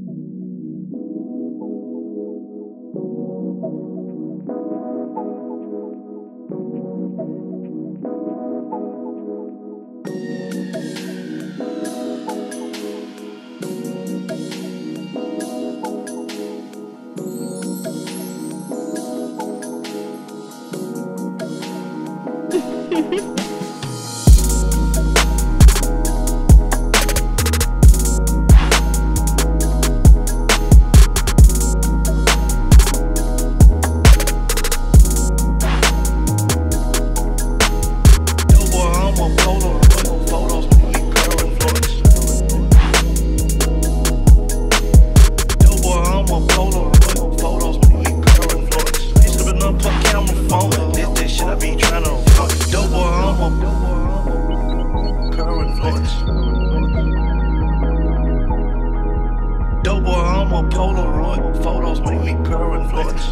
Dope boy, I'm a Polaroid. Photos make me current flex.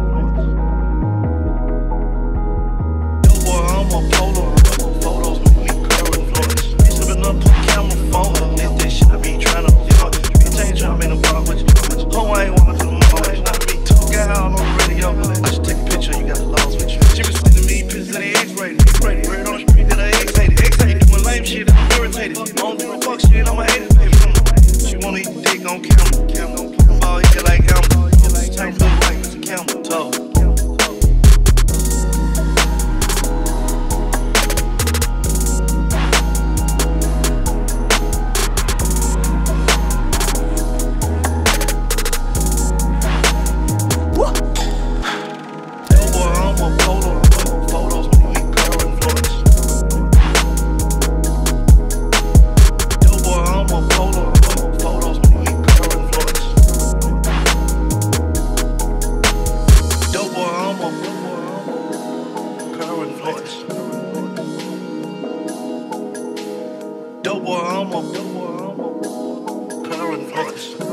Dope boy, I'm a Polaroid. Photos make me current flex. Ain't slipping up on camera phone. This shit I be tryna fuck. Bitch ain't tryna make no bar with you. Oh, I ain't walking to the mall. It's not me. Two guy out on the radio. I should take a picture. You got the laws with you. She was sending me pictures of the X-rated. X-rated. Bird on the street that I X-hated. X-hated. Doing lame shit and I'm irritated. I don't do no fuck shit. I'm a hater, baby. She wanna eat dick on camera. Ball hit like Elmer. Tank look like Mr. Campbell. Tough. Dope boy, I'm a current influence.